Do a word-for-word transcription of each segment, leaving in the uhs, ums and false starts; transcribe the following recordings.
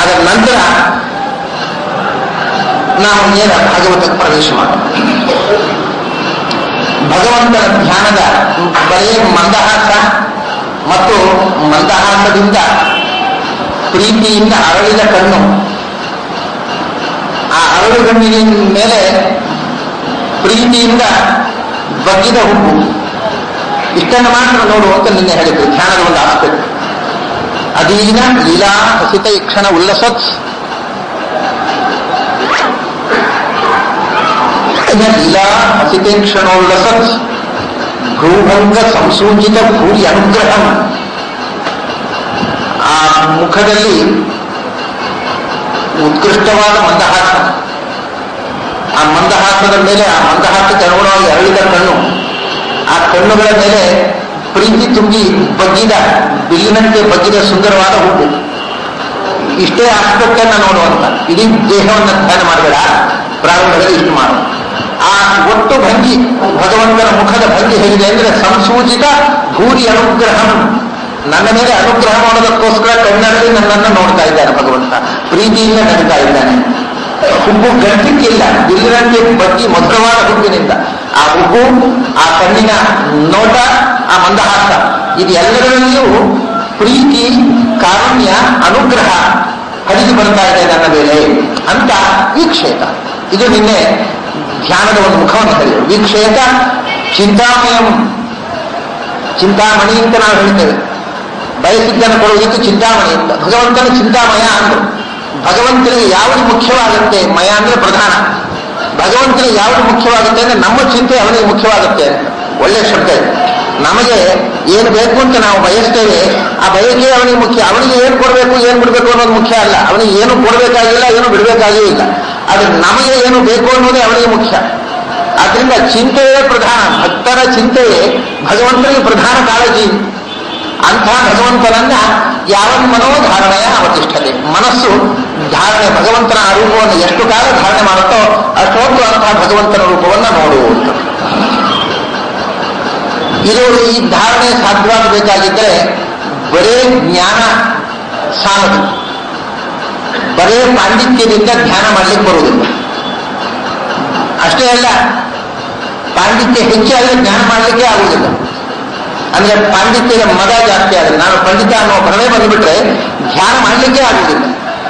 ಅದರ ನಂತರ ನಾವು ನೇರ ಭಾಗವತಕ್ಕೆ ಪ್ರವೇಶ ಮಾಡೋಣ. ಭಗವಂತನ ಧ್ಯಾನದ ಬರೀ ಮಂದಹಾಸ ಮತ್ತು ಮಂದಹಾಸದಿಂದ ಪ್ರೀತಿಯಿಂದ ಅರಳಿದ ಕಣ್ಣು, ಆ ಅರಳು ಕಣ್ಣಿನ ಮೇಲೆ ಪ್ರೀತಿಯಿಂದ ಬಗ್ಗಿದ ಹುಬ್ಬು, ಇಷ್ಟನ್ನು ಮಾತ್ರ ನೋಡುವಂತ ನಿನ್ನೆ ಹೇಳಿದ್ರು. ಧ್ಯಾನದ ಒಂದು ಆಸ್ಪೆಕ್ಟ್. ಅಧೀನ ಲೀಲಾ ಹಸಿತ ಕ್ಷಣ ಉಲ್ಲಸತ್ ಲೀಲಾ ಹಸಿತೆ ಕ್ಷಣೋಲ್ಲಸತ್ ಭ್ರೂಭಂಗ ಸಂಸೂಚಿತ ಭೂರಿ ಅನುಗ್ರಹಂ. ಆ ಮುಖದಲ್ಲಿ ಉತ್ಕೃಷ್ಟವಾದ ಮಂದಹಾಸ, ಆ ಮಂದಹಾಸದ ಮೇಲೆ ಆ ಮಂದಹಾಸಕ್ಕೆ ಅನುಗುಣವಾಗಿ ಅರಳಿದ ಕಣ್ಣು, ಆ ಕಣ್ಣುಗಳ ಮೇಲೆ ಪ್ರೀತಿ ತುಂಬಿ ಬಗ್ಗಿದ ಬಿಲ್ಲಿನಂತೆ ಬಗ್ಗಿದ ಸುಂದರವಾದ ಹುಬ್ಬು. ಇಷ್ಟೇ ಆಸ್ಪೆಕ್ಟ್ ಅನ್ನ ನೋಡುವಂತ. ಇಡೀ ದೇಹವನ್ನು ಧ್ಯಾನ ಮಾಡಬೇಡ, ಪ್ರಾರಂಭದಲ್ಲಿ ಇಷ್ಟು ಮಾಡು. ಆ ಒಟ್ಟು ಭಂಗಿ, ಭಗವಂತನ ಮುಖದ ಭಂಗಿ ಹೇಗಿದೆ ಅಂದ್ರೆ ಸಂಸೂಚಿತ ಭೂರಿ ಅನುಗ್ರಹಂ. ನನ್ನ ಮೇಲೆ ಅನುಗ್ರಹ ಮಾಡೋದಕ್ಕೋಸ್ಕರ ಕಣ್ಣಲ್ಲಿ ನನ್ನನ್ನು ನೋಡ್ತಾ ಇದ್ದಾನೆ ಭಗವಂತ, ಪ್ರೀತಿಯಿಂದ ನಡೀತಾ ಇದ್ದಾನೆ. ಹುಬ್ಬು ಗಂಟಿಕ್ಕಿಲ್ಲ, ಬಿಲ್ಲಿನಂತೆ ಬಗ್ಗಿ ಮಧುರವಾದ ಹುಬ್ಬಿನಿಂದ ಆ ಹುಬ್ಬು, ಆ ಕಣ್ಣಿನ ನೋಟ, ಆ ಮಂದಹಾಸ, ಇದು ಎಲ್ಲರಲ್ಲಿಯೂ ಪ್ರೀತಿ, ಕಾರುಣ್ಯ, ಅನುಗ್ರಹ ಹರಿದು ಬರ್ತಾ ಇದೆ ನನ್ನ ಮೇಲೆ ಅಂತ ವೀಕ್ಷೇತ. ಇದು ನಿನ್ನೆ ಧ್ಯಾನದ ಒಂದು ಮುಖವನ್ನು ಹೇಳಿದರು. ವೀಕ್ಷೇತ ಚಿಂತಾಮಯಂ, ಚಿಂತಾಮಣಿ ಅಂತ ನಾವು ಹೇಳ್ತೇವೆ. ಬಯಸಿದ್ದನ್ನು ಕೊಡುವುದಕ್ಕೆ ಚಿಂತಾಮಣಿ ಅಂತ. ಭಗವಂತನ ಚಿಂತಾಮಯ ಅಂದರು. ಭಗವಂತನಿಗೆ ಯಾವುದು ಮುಖ್ಯವಾಗುತ್ತೆ? ಮಯ ಅಂದ್ರೆ ಪ್ರಧಾನ. ಭಗವಂತನಿಗೆ ಯಾವುದು ಮುಖ್ಯವಾಗುತ್ತೆ ಅಂದ್ರೆ ನಮ್ಮ ಚಿಂತೆ ಅವನಿಗೆ ಮುಖ್ಯವಾಗುತ್ತೆ ಅಂತ. ಒಳ್ಳೆ ಶಬ್ದ ಇದೆ. ನಮಗೆ ಏನು ಬೇಕು ಅಂತ ನಾವು ಬಯಸ್ತೇವೆ, ಆ ಬಯಕೆ ಅವನಿಗೆ ಮುಖ್ಯ. ಅವನಿಗೆ ಏನು ಕೊಡಬೇಕು ಏನು ಬಿಡಬೇಕು ಅನ್ನೋದು ಮುಖ್ಯ ಅಲ್ಲ. ಅವನಿಗೆ ಏನು ಕೊಡಬೇಕಾಗಿಲ್ಲ, ಏನು ಬಿಡಬೇಕಾಗೇ ಇಲ್ಲ. ಆದ್ರೆ ನಮಗೆ ಏನು ಬೇಕು ಅನ್ನೋದೇ ಅವನಿಗೆ ಮುಖ್ಯ. ಆದ್ರಿಂದ ಚಿಂತೆಯೇ ಪ್ರಧಾನ. ಭಕ್ತರ ಚಿಂತೆಯೇ ಭಗವಂತನಿಗೆ ಪ್ರಧಾನ ಕಾಳಜಿ. ಅಂಥ ಭಗವಂತನನ್ನ ಯಾವ ಮನೋಧಾರಣೆಯ ಅವತಿಷ್ಠತೆ, ಮನಸ್ಸು ಧಾರಣೆ, ಭಗವಂತನ ಆ ರೂಪವನ್ನು ಎಷ್ಟು ಕಾಲ ಧಾರಣೆ ಮಾಡುತ್ತೋ ಅಷ್ಟೊಂದು ಅಂತಹ ಭಗವಂತನ ರೂಪವನ್ನು ನೋಡುವುದು. ಇದು ಈ ಧಾರಣೆ ಸಾಧ್ಯವಾಗಬೇಕಾಗಿದ್ದರೆ ಬರೇ ಜ್ಞಾನ ಸಾಲದು, ಬರೇ ಪಾಂಡಿತ್ಯದಿಂದ ಧ್ಯಾನ ಮಾಡಲಿಕ್ಕೆ ಬರುವುದಿಲ್ಲ. ಅಷ್ಟೇ ಅಲ್ಲ, ಪಾಂಡಿತ್ಯ ಹೆಚ್ಚಾಗಿ ಜ್ಞಾನ ಮಾಡಲಿಕ್ಕೆ ಆಗುವುದಿಲ್ಲ. ಅಂದ್ರೆ ಪಾಂಡಿತ್ಯದ ಮದ ಜಾಸ್ತಿ ಆದರೆ, ನಾನು ಪಂಡಿತ ಅನ್ನೋ ಭ್ರಮೆ ಬಂದುಬಿಟ್ರೆ ಧ್ಯಾನ ಮಾಡಲಿಕ್ಕೆ ಆಗುವುದಿಲ್ಲ.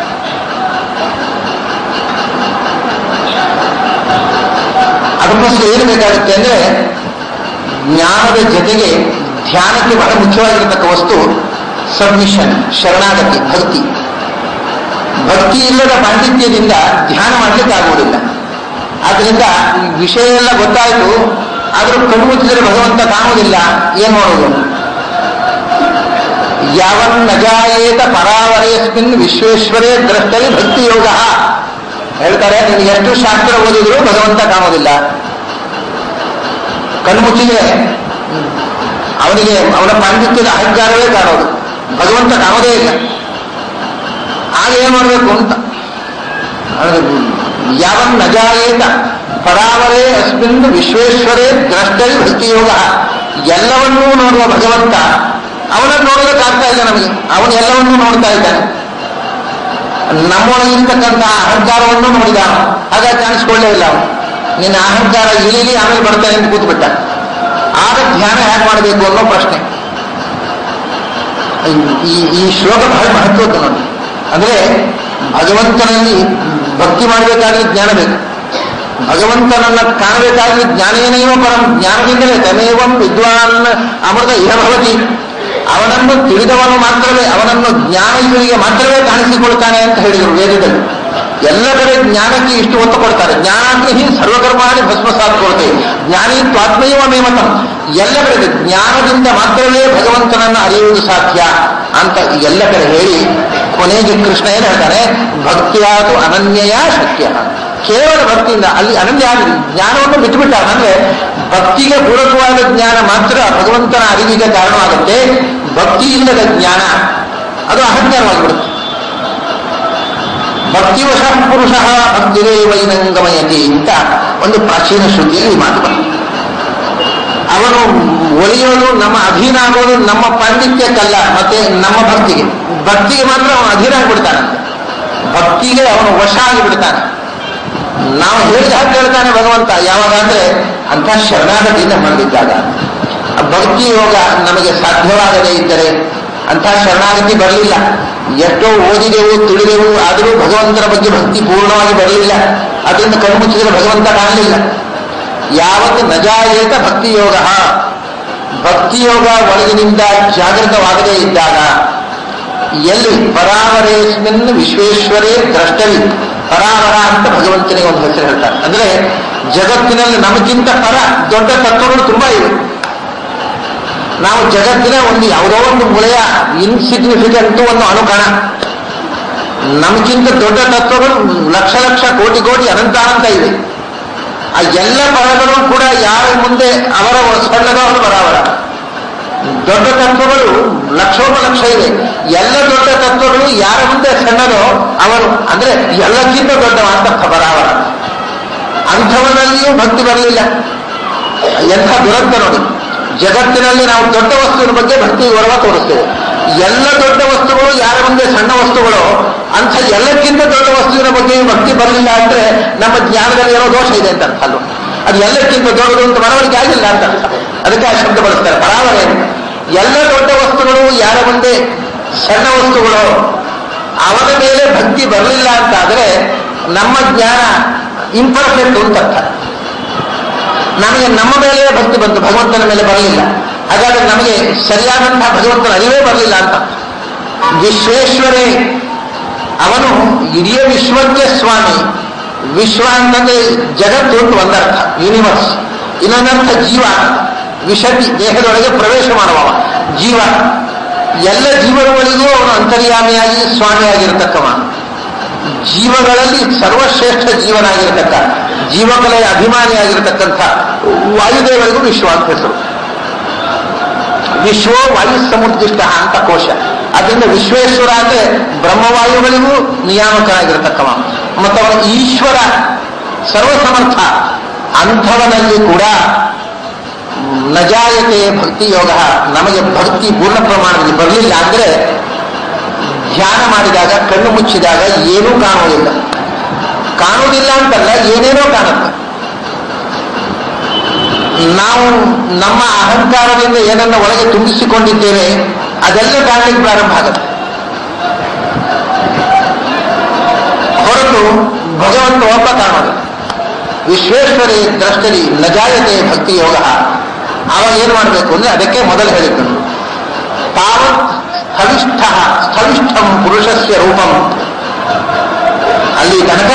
ಅದಕ್ಕೋಸ್ಕರ ಏನು ಬೇಕಾಗುತ್ತೆ ಅಂದ್ರೆ ಜ್ಞಾನದ ಜೊತೆಗೆ ಧ್ಯಾನಕ್ಕೆ ಬಹಳ ಮುಖ್ಯವಾಗಿರತಕ್ಕ ವಸ್ತು ಸಬ್ಮಿಷನ್, ಶರಣಾಗತಿ, ಭಕ್ತಿ. ಭಕ್ತಿ ಇಲ್ಲದ ಪಾಂಡಿತ್ಯದಿಂದ ಧ್ಯಾನ ಮಾಡಲಿಕ್ಕೆ ಆಗುವುದಿಲ್ಲ. ಆದ್ರಿಂದ ವಿಷಯ ಎಲ್ಲ ಗೊತ್ತಾಯಿತು, ಆದರೂ ಕಣ್ಣು ಮುಚ್ಚಿದರೆ ಭಗವಂತ ಕಾಣುವುದಿಲ್ಲ. ಏನ್ ಮಾಡೋದು? ಯಾವನ್ನಜಾಯೇತ ಪರಾವರೇಸ್ಮಿನ್ ವಿಶ್ವೇಶ್ವರೇ ದ್ರಷ್ಟರಿ ಭಕ್ತಿ ಯೋಗ ಹೇಳ್ತಾರೆ. ನಿನಗೆ ಎಷ್ಟು ಶಾಸ್ತ್ರ ಓದಿದ್ರು ಭಗವಂತ ಕಾಣುವುದಿಲ್ಲ. ಕಣ್ಣು ಮುಚ್ಚಿದ್ರೆ ಅವನಿಗೆ ಅವನ ಪಾಂಡಿತ್ಯದ ಅಹಂಕಾರವೇ ಕಾಣೋದು, ಭಗವಂತ ಕಾಣೋದೇ ಇಲ್ಲ. ಆಗ ಏನ್ ಮಾಡಬೇಕು ಅಂತ, ಯಾವನ್ನಜಾಯೇತ ಪರಾವರೇ ಅಸ್ಮಿನ್ ವಿಶ್ವೇಶ್ವರೇ ದ್ರಷ್ಟರಿ ಭಕ್ತಿಯೋಗ. ಎಲ್ಲವನ್ನೂ ನೋಡುವ ಭಗವಂತ ಅವನನ್ನು ನೋಡೋದಕ್ಕಾಗ್ತಾ ಇಲ್ಲ ನಮಗೆ. ಅವನು ಎಲ್ಲವನ್ನೂ ನೋಡ್ತಾ ಇದ್ದಾನೆ. ನಮ್ಮೊಳಗಿರ್ತಕ್ಕಂಥ ಅಹಂಕಾರವನ್ನು ನೋಡಿದ, ಹಾಗಾಗಿ ಕಾಣಿಸ್ಕೊಳ್ಳೇ ಇಲ್ಲ ಅವನು. ನಿನ್ನ ಅಹಂಕಾರ ಇಳಿಲಿ, ಆಮೇಲೆ ಬರ್ತಾನೆ ಅಂತ ಕೂತ್ಬಿಟ್ಟ. ಆಗ ಧ್ಯಾನ ಹೇಗೆ ಮಾಡಬೇಕು ಅನ್ನೋ ಪ್ರಶ್ನೆ. ಈ ಈ ಶ್ಲೋಕ ಬಹಳ ಮಹತ್ವದ್ದು ನೋಡಿ. ಅಂದ್ರೆ ಭಗವಂತನಲ್ಲಿ ಭಕ್ತಿ ಮಾಡಬೇಕಾದ್ರೆ ಜ್ಞಾನ ಬೇಕು. ಭಗವಂತನನ್ನ ಕಾಣಬೇಕಾದ್ರೆ ಜ್ಞಾನೇನೈವ ಪರಂ, ಜ್ಞಾನದಿಂದಲೇ ತಮೇವಂ ವಿದ್ವಾನ್ ಅಮೃತ ಇಹ ಭವತಿ. ಅವನನ್ನು ತಿಳಿದವನು ಮಾತ್ರವೇ, ಅವನನ್ನು ಜ್ಞಾನ ಇವರಿಗೆ ಮಾತ್ರವೇ ಕಾಣಿಸಿಕೊಳ್ತಾನೆ ಅಂತ ಹೇಳಿದರು ವೇದದಲ್ಲಿ. ಎಲ್ಲ ಕಡೆ ಜ್ಞಾನಕ್ಕೆ ಇಷ್ಟು ಒತ್ತು ಕೊಡ್ತಾರೆ. ಜ್ಞಾನಾಗ್ನಿ ಹಿ ಸರ್ವಕರ್ಮಾಣಿ ಭಸ್ಮಸಾತ್ ಕೊಡ್ತೇವೆ, ಜ್ಞಾನಿ ತ್ವಾತ್ಮೈವ ಮೇಮತಂ. ಎಲ್ಲ ಕಡೆ ಜ್ಞಾನದಿಂದ ಮಾತ್ರವೇ ಭಗವಂತನನ್ನು ಅರಿಯುವುದು ಸಾಧ್ಯ ಅಂತ ಎಲ್ಲ ಕಡೆ ಹೇಳಿ ಕೊನೆಗೆ ಕೃಷ್ಣ ಏನು ಹೇಳ್ತಾನೆ? ಭಕ್ತಿಯಾದು ಅನನ್ಯಯ ಶಕ್ಯ. ಕೇವಲ ಭಕ್ತಿಯಿಂದ ಅಲ್ಲಿ ಅನನ್ಯ ಆಗಲಿ, ಜ್ಞಾನವನ್ನು ಬಿಟ್ಟುಬಿಟ್ಟ. ಅಂದ್ರೆ ಭಕ್ತಿಗೆ ಪೂರಕವಾದ ಜ್ಞಾನ ಮಾತ್ರ ಭಗವಂತನ ಅರಿವಿಗೆ ಕಾರಣವಾಗುತ್ತೆ. ಭಕ್ತಿ ಇಲ್ಲದ ಜ್ಞಾನ ಅದು ಅಹಂಕಾರವಾಗಿಬಿಡುತ್ತೆ. ಭಕ್ತಿವಶ ಪುರುಷ ಭಕ್ತಿರೇ ವೈನಂಗಮಯತಿ ಅಂತ ಒಂದು ಪ್ರಾಚೀನ ಶ್ರುತಿಯಲ್ಲಿ ಈ ಮಾತು ಬಂತು. ಅವನು ಒಲಿಯೋದು, ನಮ್ಮ ಅಧೀನ ಆಗೋದು ನಮ್ಮ ಪಾಂಡಿತ್ಯಕ್ಕಲ್ಲ, ಮತ್ತೆ ನಮ್ಮ ಭಕ್ತಿಗೆ. ಭಕ್ತಿಗೆ ಮಾತ್ರ ಅವನು ಅಧೀನ ಆಗ್ಬಿಡ್ತಾನಂತೆ. ಭಕ್ತಿಗೆ ಅವನು ವಶ ಆಗಿಬಿಡ್ತಾನೆ. ನಾವು ಹೇಳಿದ ಹಾಗೆ ಹೇಳ್ತಾನೆ ಭಗವಂತ. ಯಾವಾಗ ಅಂದ್ರೆ ಅಂಥ ಶರಣಾಗತಿ ನಮ್ಮಲ್ಲಿದ್ದಾಗ. ಭಕ್ತಿ ಯೋಗ ನಮಗೆ ಸಾಧ್ಯವಾಗದೇ ಇದ್ದರೆ ಅಂಥ ಶರಣಾಗತಿ ಬರಲಿಲ್ಲ. ಎಷ್ಟೋ ಓದಿದೆವು ತಿಳಿದೆವು, ಆದರೂ ಭಗವಂತನ ಬಗ್ಗೆ ಭಕ್ತಿ ಪೂರ್ಣವಾಗಿ ಬರಲಿಲ್ಲ. ಅದರಿಂದ ಕಣ್ಮುಚ್ಚಿದರೆ ಭಗವಂತ ಕಾಣಲಿಲ್ಲ. ಯಾವತ್ತು ನಜಾಯೇತ ಭಕ್ತಿ ಯೋಗ, ಭಕ್ತಿಯೋಗ ಒಳಗಿನಿಂದ ಜಾಗೃತವಾಗದೇ ಇದ್ದಾಗ, ಎಲ್ಲಿ ಪರಾವರೇಸ್ಮಿನ್ ವಿಶ್ವೇಶ್ವರೇ ದ್ರಷ್ಟವಿ, ಪರಾವರ ಅಂತ ಭಗವಂತನಿಗೆ ಒಂದು ಹೆಸರು ಹೇಳ್ತಾರೆ. ಅಂದ್ರೆ ಜಗತ್ತಿನಲ್ಲಿ ನಮಗಿಂತ ಪರ ದೊಡ್ಡ ತತ್ವಗಳು ತುಂಬಾ ಇವೆ. ನಾವು ಜಗತ್ತಿನ ಒಂದು ಯಾವುದೋ ಒಂದು ಮೂಳೆಯ ಇನ್ಸಿಗ್ನಿಫಿಕೆಂಟ್ ಒಂದು ಅನುಕಣ. ನಮಗಿಂತ ದೊಡ್ಡ ತತ್ವಗಳು ಲಕ್ಷ ಲಕ್ಷ ಕೋಟಿ ಕೋಟಿ ಅನಂತ ಅನಂತ ಇವೆ. ಆ ಎಲ್ಲ ಪರಗಳು ಕೂಡ ಯಾರ ಮುಂದೆ ಅವರ ಸಣ್ಣದವರು ಬರಾವರ. ದೊಡ್ಡ ತತ್ವಗಳು ಲಕ್ಷೋಪಲಕ್ಷ ಇವೆ. ಎಲ್ಲ ದೊಡ್ಡ ತತ್ವಗಳು ಯಾರ ಮುಂದೆ ಸಣ್ಣದೋ ಅವರು, ಅಂದ್ರೆ ಎಲ್ಲಕ್ಕಿಂತ ದೊಡ್ಡವ ಅಂತ ಬರಾವರ. ಅಂಥವನಲ್ಲಿಯೂ ಭಕ್ತಿ ಬರಲಿಲ್ಲ. ಎಂಥ ದುರಂತ ನೋಡಿ. ಜಗತ್ತಿನಲ್ಲಿ ನಾವು ದೊಡ್ಡ ವಸ್ತುವಿನ ಬಗ್ಗೆ ಭಕ್ತಿ ಗೌರವ ತೋರಿಸ್ತೇವೆ. ಎಲ್ಲ ದೊಡ್ಡ ವಸ್ತುಗಳು ಯಾರ ಮುಂದೆ ಸಣ್ಣ ವಸ್ತುಗಳು, ಅಂಥ ಎಲ್ಲಕ್ಕಿಂತ ದೊಡ್ಡ ವಸ್ತುವಿನ ಬಗ್ಗೆ ಭಕ್ತಿ ಬರಲಿಲ್ಲ ಅಂದ್ರೆ ನಮ್ಮ ಜ್ಞಾನದಲ್ಲಿ ಏನೋ ದೋಷ ಇದೆ ಅಂತ ಅರ್ಥ. ಅಲ್ವ? ಅದು ಎಲ್ಲಕ್ಕಿಂತ ದೊಡ್ಡದು ಅಂತ ಮನವರಿಕೆ ಆಗಿಲ್ಲ ಅಂತ ಅರ್ಥ. ಅದಕ್ಕೆ ಆ ಶಬ್ದ ಬಳಸ್ತಾರೆ ಪರಾವರೆ. ಎಲ್ಲ ದೊಡ್ಡ ವಸ್ತುಗಳು ಯಾರ ಮುಂದೆ ಸಣ್ಣ ವಸ್ತುಗಳು, ಅವನ ಮೇಲೆ ಭಕ್ತಿ ಬರಲಿಲ್ಲ ಅಂತ ಆದರೆ ನಮ್ಮ ಜ್ಞಾನ ಇಂಪರ್ಫೆಕ್ಟ್ ಅಂತ ಅರ್ಥ. ನಮಗೆ ನಮ್ಮ ಮೇಲೆ ಭಕ್ತಿ ಬಂತು, ಭಗವಂತನ ಮೇಲೆ ಬರಲಿಲ್ಲ. ಹಾಗಾದ್ರೆ ನಮಗೆ ಸರಿಯಾದಂತಹ ಭಗವಂತನ ಅರಿವೇ ಬರಲಿಲ್ಲ ಅಂತ. ವಿಶ್ವೇಶ್ವರೇ, ಅವನು ಇಡೀ ವಿಶ್ವಕ್ಕೆ ಸ್ವಾಮಿ. ವಿಶ್ವ ಅಂತಂದ್ರೆ ಜಗತ್ತು ಅಂತ ಒಂದರ್ಥ, ಯೂನಿವರ್ಸ್. ಇನ್ನೊಂದರ್ಥ ಜೀವ, ವಿಶತಿ, ದೇಹದೊಳಗೆ ಪ್ರವೇಶ ಮಾಡುವ ಜೀವ. ಎಲ್ಲ ಜೀವಗಳಿಗೂ ಅವನು ಅಂತರ್ಯಾಮಿಯಾಗಿ ಸ್ವಾಮಿಯಾಗಿರ್ತಕ್ಕವ. ಜೀವಗಳಲ್ಲಿ ಸರ್ವಶ್ರೇಷ್ಠ ಜೀವನಾಗಿರ್ತಕ್ಕ, ಜೀವಕಲೆಯ ಅಭಿಮಾನಿಯಾಗಿರ್ತಕ್ಕಂಥ ವಾಯುದೇವರಿಗೂ ವಿಶ್ವ ಅಂತ ಹೆಸರು. ವಿಶ್ವೋ ವಾಯು ಸಮುದ್ದಿಷ್ಟ ಅಂತ ಕೋಶ. ಅದರಿಂದ ವಿಶ್ವೇಶ್ವರ ಅಂದ್ರೆ ಬ್ರಹ್ಮವಾಯುಗಳಿಗೂ ನಿಯಾಮಕನಾಗಿರ್ತಕ್ಕವ. ಮತ್ತು ಅವನ ಈಶ್ವರ ಸರ್ವಸಮರ್ಥ. ಅಂಥವನಲ್ಲಿ ಕೂಡ ನಜಾಯತೆ ಭಕ್ತಿ ಯೋಗ, ನಮಗೆ ಭಕ್ತಿ ಪೂರ್ಣ ಪ್ರಮಾಣದಲ್ಲಿ ಬರಲಿಲ್ಲ ಅಂದ್ರೆ ಧ್ಯಾನ ಮಾಡಿದಾಗ ಕಣ್ಣು ಮುಚ್ಚಿದಾಗ ಏನೂ ಕಾಣುವುದಿಲ್ಲ. ಕಾಣುವುದಿಲ್ಲ ಅಂತಲ್ಲ, ಏನೇನೋ ಕಾಣುತ್ತೆ. ನಾವು ನಮ್ಮ ಅಹಂಕಾರದಿಂದ ಏನನ್ನ ಒಳಗೆ ತುಂಬಿಸಿಕೊಂಡಿದ್ದೇವೆ ಅದೆಲ್ಲ ಕಾಣಲಿಕ್ಕೆ ಪ್ರಾರಂಭ ಆಗುತ್ತೆ. ಹೊರತು ಭಗವಂತ ಒಬ್ಬ ಕಾಣೋದು. ವಿಶ್ವೇಶ್ವರಿ ದ್ರಷ್ಟರಿ ನಜಾಯತೆ ಭಕ್ತಿ ಯೋಗ. ಅವಾಗ ಏನು ಮಾಡಬೇಕು ಅಂದ್ರೆ ಅದಕ್ಕೆ ಮೊದಲು ಹೇಳಿದ್ದು ತಾವತ್ ಸ್ಥವಿಷ್ಠ ಸ್ಥವಿಷ್ಠಂ ಪುರುಷಸ್ಯ ರೂಪಂ. ಅಲ್ಲಿ ತನಕ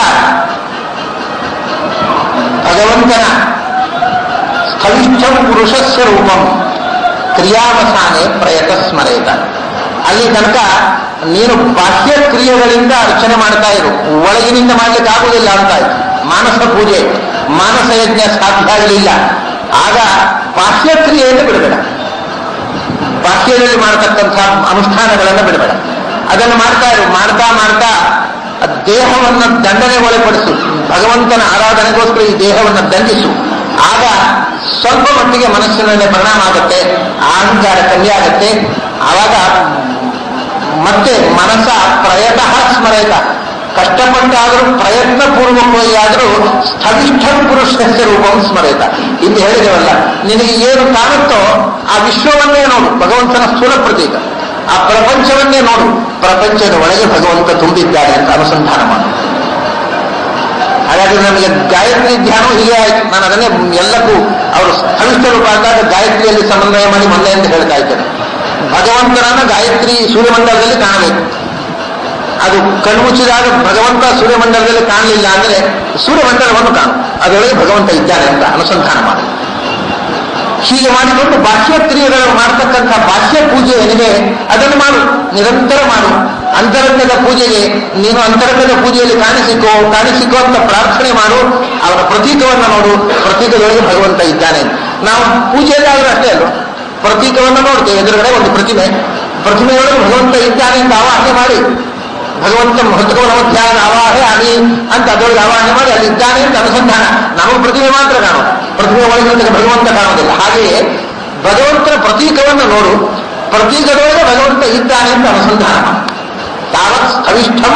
ಭಗವಂತನ ಸ್ಥವಿಷ್ಠಂ ಪುರುಷಸ್ಯ ರೂಪಂ ಕ್ರಿಯಾವಸಾನೆ ಪ್ರಯತ ಸ್ಮರೇತ. ಅಲ್ಲಿ ತನಕ ನೀನು ಬಾಹ್ಯ ಕ್ರಿಯೆಗಳಿಂದ ಅರ್ಚನೆ ಮಾಡ್ತಾ ಇರು, ಒಳಗಿನಿಂದ ಮಾಡ್ಲಿಕ್ಕೆ ಆಗುವುದಿಲ್ಲ ಅಂತ ಆಯ್ತು. ಮಾನಸ ಪೂಜೆ, ಮಾನಸ ಯಜ್ಞ ಸಾಧ್ಯ ಆಗಲಿಲ್ಲ. ಆಗ ಬಾಹ್ಯ ಕ್ರಿಯೆಯನ್ನು ಬಿಡಬೇಡ, ಬಾಹ್ಯದಲ್ಲಿ ಮಾಡತಕ್ಕಂಥ ಅನುಷ್ಠಾನಗಳನ್ನು ಬಿಡಬೇಡ. ಅದನ್ನು ಮಾಡ್ತಾ ಇರು. ಮಾಡ್ತಾ ಮಾಡ್ತಾ ದೇಹವನ್ನು ದಂಡನೆ ಒಳಪಡಿಸು. ಭಗವಂತನ ಆರಾಧನೆಗೋಸ್ಕರ ಈ ದೇಹವನ್ನು ದಂಡಿಸು. ಆಗ ಸ್ವಲ್ಪ ಮಟ್ಟಿಗೆ ಮನಸ್ಸಿನಲ್ಲಿ ಪರಿಣಾಮ ಆಗುತ್ತೆ, ಅಹಂಕಾರ ಕಮ್ಮಿ ಆಗುತ್ತೆ. ಆವಾಗ ಮತ್ತೆ ಮನಸ್ಸ ಪ್ರಯತ ಸ್ಮರೇತ, ಕಷ್ಟಪಟ್ಟಾದರೂ ಪ್ರಯತ್ನ ಪೂರ್ವಕವಾಗಿ ಆದರೂ ಸ್ಥವಿಷ್ಠ ಪುರುಷಸ್ಯ ರೂಪಂ ಸ್ಮರೇತ. ಇಂದು ಹೇಳಿದವಲ್ಲ, ನಿನಗೆ ಏನು ಕಾಣುತ್ತೋ ಆ ವಿಶ್ವವನ್ನೇ ನೋಡು, ಭಗವಂತನ ಸ್ಥೂಲ ಪ್ರತೀಕ. ಆ ಪ್ರಪಂಚವನ್ನೇ ನೋಡು, ಪ್ರಪಂಚದ ಒಳಗೆ ಭಗವಂತ ತುಂಬಿದ್ದಾರೆ ಅಂತ ಅನುಸಂಧಾನ ಮಾಡು. ಹಾಗಾದ್ರೆ ನಮಗೆ ಗಾಯತ್ರಿ ಧ್ಯಾನ ಹೀಗೆ ಆಯ್ತು. ನಾನು ಅದನ್ನೇ ಎಲ್ಲಕ್ಕೂ ಅವರು ಸ್ಥವಿಷ್ಠ ರೂಪ ಅಂದಾಗ ಗಾಯತ್ರಿಯಲ್ಲಿ ಸಮನ್ವಯ ಮಾಡಿ ಮೊನ್ನೆ ಅಂತ ಹೇಳ್ತಾ ಇದ್ದೇನೆ. ಭಗವಂತನನ್ನ ಗಾಯತ್ರಿ ಸೂರ್ಯಮಂಡಲದಲ್ಲಿ ಕಾಣಬೇಕು. ಅದು ಕಣ್ಮುಚ್ಚಿದಾಗ ಭಗವಂತ ಸೂರ್ಯಮಂಡಲದಲ್ಲಿ ಕಾಣಲಿಲ್ಲ ಅಂದ್ರೆ ಸೂರ್ಯಮಂಡಲವನ್ನು ಕಾಣು, ಅದರೊಳಗೆ ಭಗವಂತ ಇದ್ದಾನೆ ಅಂತ ಅನುಸಂಧಾನ ಮಾಡಿ. ಹೀಗೆ ಮಾಡಿಕೊಂಡು ಬಾಹ್ಯ ಕ್ರಿಯೆಗಳನ್ನು ಮಾಡತಕ್ಕಂಥ ಬಾಹ್ಯ ಪೂಜೆ ಏನಿದೆ ಅದನ್ನು ಮಾಡು, ನಿರಂತರ ಮಾಡು. ಅಂತರಂಗದ ಪೂಜೆಗೆ ನೀನು ಅಂತರಂಗದ ಪೂಜೆಯಲ್ಲಿ ಕಾಣಿಸಿಕೋ ಕಾಣಿಸಿಕೋ ಅಂತ ಪ್ರಾರ್ಥನೆ ಮಾಡು. ಅವರ ಪ್ರತೀಕವನ್ನು ನೋಡು, ಪ್ರತೀಕದೊಳಗೆ ಭಗವಂತ ಇದ್ದಾನೆ. ನಾವು ಪೂಜೆಯಲ್ಲಿ ಆದರೂ ಅಷ್ಟೇ ಅಲ್ವ, ಪ್ರತೀಕವನ್ನು ನೋಡ್ತೇವೆ. ಎದುರುಗಡೆ ಒಂದು ಪ್ರತಿಮೆ, ಪ್ರತಿಮೆಯೊಳಗೆ ಭಗವಂತ ಇದ್ದಾನೆ ಅಂತ ಆವಾಹನೆ ಮಾಡಿ, ಭಗವಂತ ಮಹತ್ವಗಳ ಮಧ್ಯಾಹ್ನ ಆವಾಹನೆ ಆಗಿ ಅಂತ ಅದರೊಳಗೆ ಆವಾಹನೆ ಮಾಡಿ ಅಲ್ಲಿ ಇದ್ದಾನೆ ಅಂತ ಅನುಸಂಧಾನ. ನಾವು ಪ್ರತಿಮೆ ಮಾತ್ರ ಕಾಣೋದು, ಪ್ರತಿಮೆ ಒಳಗೆ ಭಗವಂತ ಕಾಣೋದಿಲ್ಲ. ಹಾಗೆಯೇ ಭಗವಂತನ ಪ್ರತೀಕವನ್ನು ನೋಡು, ಪ್ರತೀಕದೊಳಗೆ ಭಗವಂತ ಇದ್ದಾನೆ ಅಂತ ಅನುಸಂಧಾನ. ತಾವತ್ ಸ್ಥವಿಷ್ಠಂ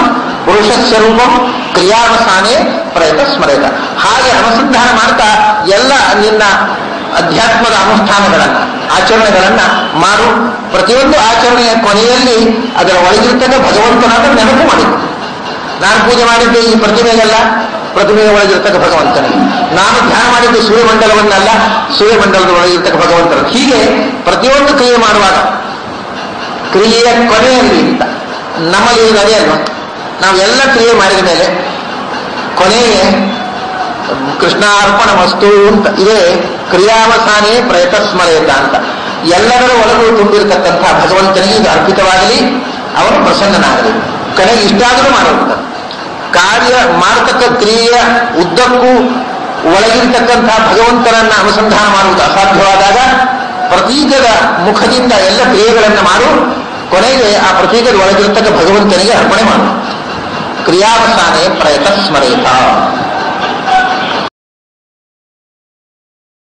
ಪುರುಷ ಸ್ವರೂಪಂ ಕ್ರಿಯಾವಸಾನೆ ಪ್ರಯತ ಸ್ಮರೇತ. ಹಾಗೆ ಅನುಸಂಧಾನ ಮಾಡ್ತಾ ಎಲ್ಲ ನಿನ್ನ ಅಧ್ಯಾತ್ಮದ ಅನುಷ್ಠಾನಗಳನ್ನ ಆಚರಣೆಗಳನ್ನ ಮಾಡು. ಪ್ರತಿಯೊಂದು ಆಚರಣೆಯ ಕೊನೆಯಲ್ಲಿ ಅದರ ಒಳಗಿರ್ತಕ್ಕ ಭಗವಂತನಾದ ನೆನಪು ಮಾಡಿದ್ದು. ನಾನು ಪೂಜೆ ಮಾಡಿದ್ದೆ ಈ ಪ್ರತಿಮೆಗಲ್ಲ, ಪ್ರತಿಮೆಯ ಒಳಗಿರ್ತಕ್ಕ ಭಗವಂತನಿಗೆ. ನಾನು ಧ್ಯಾನ ಮಾಡಿದ್ದು ಸೂರ್ಯಮಂಡಲವನ್ನಲ್ಲ, ಸೂರ್ಯಮಂಡಲದ ಒಳಗಿರ್ತಕ್ಕ ಭಗವಂತನ. ಹೀಗೆ ಪ್ರತಿಯೊಂದು ಕ್ರಿಯೆ ಮಾಡುವಾಗ ಕ್ರಿಯೆಯ ಕೊನೆಯಲ್ಲಿ ಅಂತ ನಮ್ಮಲ್ಲಿ ಇರೋದೇ ಅಲ್ವಾ, ನಾವೆಲ್ಲ ಕ್ರಿಯೆ ಮಾಡಿದ ಮೇಲೆ ಕೊನೆಗೆ ಕೃಷ್ಣಾರ್ಪಣ ವಸ್ತು ಅಂತ ಇದೇ ಕ್ರಿಯಾವಸಾನೇ ಪ್ರಯತ ಸ್ಮರೇತ ಅಂತ. ಎಲ್ಲದರ ಒಳಗೂ ತುಂಬಿರತಕ್ಕಂಥ ಭಗವಂತನಿಗೆ ಇದು ಅರ್ಪಿತವಾಗಲಿ, ಅವನು ಪ್ರಸನ್ನನಾಗಲಿ. ಕೊನೆಗೆ ಇಷ್ಟಾದರೂ ಮಾಡುವಂತ ಕಾರ್ಯ ಮಾಡತಕ್ಕ ಕ್ರಿಯೆಯ ಉದ್ದಕ್ಕೂ ಒಳಗಿರ್ತಕ್ಕಂಥ ಭಗವಂತನನ್ನ ಅನುಸಂಧಾನ ಮಾಡುವುದು ಅಸಾಧ್ಯವಾದಾಗ ಪ್ರತೀಕದ ಮುಖದಿಂದ ಎಲ್ಲ ಕ್ರಿಯೆಗಳನ್ನು ಮಾಡು. ಕೊನೆಗೆ ಆ ಪ್ರತೀಕದ ಒಳಗಿರ್ತಕ್ಕ ಭಗವಂತನಿಗೆ ಅರ್ಪಣೆ ಮಾಡು. ಕ್ರಿಯಾವಸಾನೆ ಪ್ರಯತ ಸ್ಮರೇತ.